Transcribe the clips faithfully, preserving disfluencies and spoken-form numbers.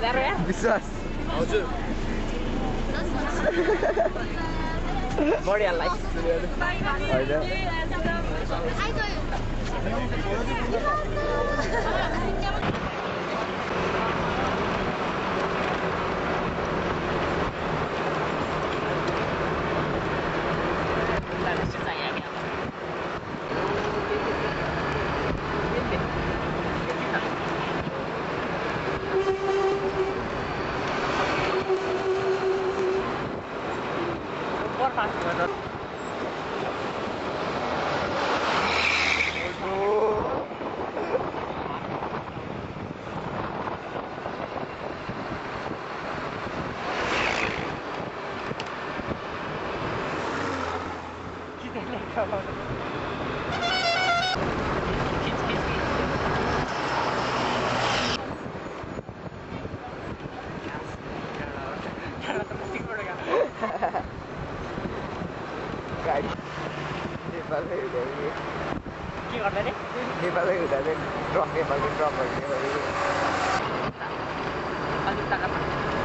हजार हो यार विश्वास हजुर बढी हाल्ला गाडी नेपालमै हुँदा के गर्दा रे नेपालमै हुँदा चाहिँ ड्रप नेपालको ड्रप भन्ने अलिक ताका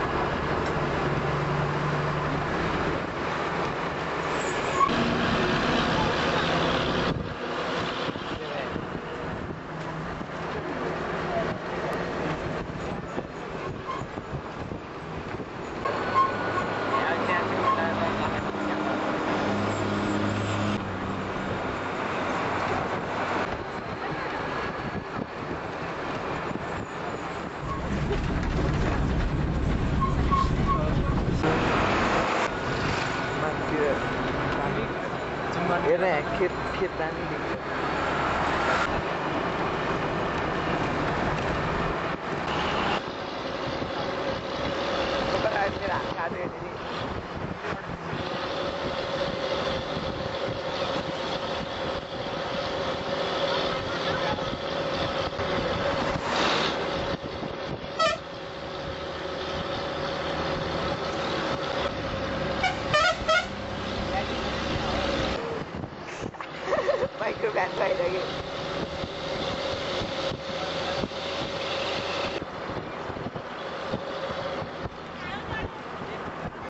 हेर्न खेत खेत दामी देख्छ मेरो हात काट्यो नि माइक्रो भ्यान पाइसक्यो